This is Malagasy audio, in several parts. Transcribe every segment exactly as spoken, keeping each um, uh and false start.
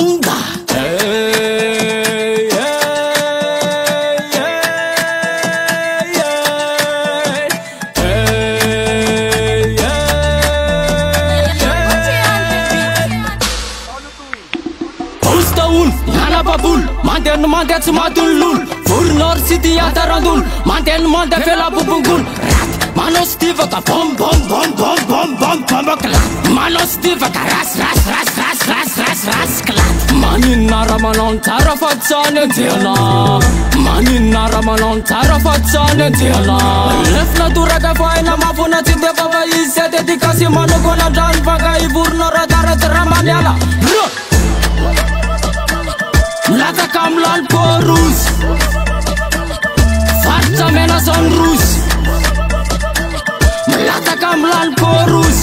bunga. Manten mante tsy mahaton'ny lolo Voronor city atarandolo Manten mante fela bobongolo Manao stivaka bom bom bom bom bom bom bom klat Manao stivaka ras ras ras ras ras ras ras klat Maninona raha manao tsara fa tsy any anjehana Maninona raha manao tsara fa tsy any anjehana Lefina toraka fa aina mafona tsy defa fa izy sy dedikasy manoko anandrano vanga i Voronor ataratsy raha maniala Lataka am'lany porus Faritra mena zone rus Lataka am'lany porus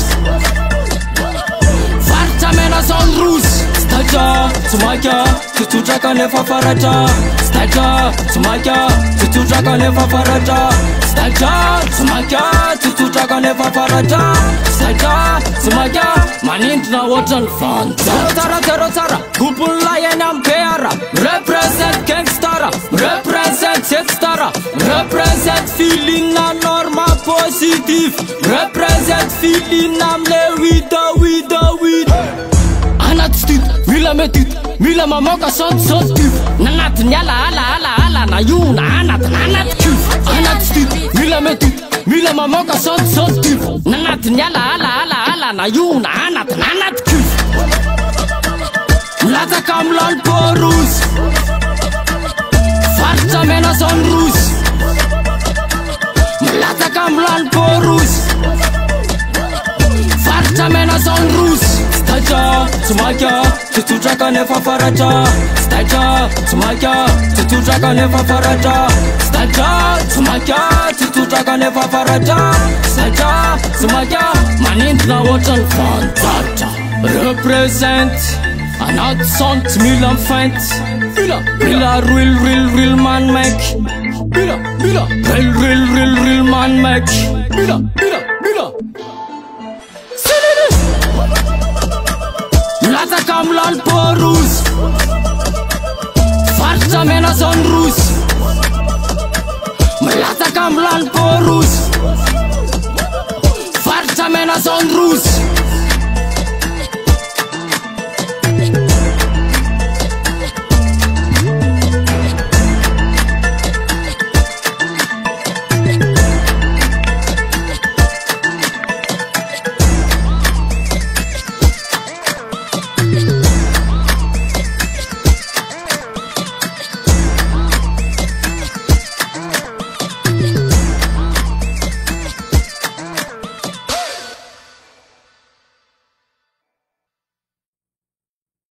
Faritra mena zone rus Staja, tsy maika, tsotsotraka nefa faratra Staja, tsy maika, tsotsotraka nefa faratra Staja, tsy maika, tsotsotraka nefa faratra Staja, tsy maika, manindrina ohatrany vany Zero tsara, zero tsara, groupe-ny layeny am beara Represent gangstara, represent zestara Represent filina norma positif Represent filina amle wida wida wida Anaty stit, mila metit, mila mamoka sot sot kif Nanatiny ala ala ala ala na io na anaty na anaty kif Anaty stit, mila metit, mila mamoka sot sot kif Nanatiny ala ala ala ala na io na anaty na anaty kif Lataka am'lany porus Faritra mena zone rus Lataka am'lany porus Faritra mena zone rus Staja, tsy maika, tsotsotraka nefa faratra Staja, tsy maika, tsotsotraka nefa faratra Staja, tsy maika, tsotsotraka nefa faratra Staja, tsy maika, manindrina ohatrany vanjatra Represent Anaty son tsy mila mifainty Mila, mila real real real man mek Mila, mila, real real real real man mek Mila, mila, mila Lataka am'lany porus Faritra mena zone rus Lataka am'lany porus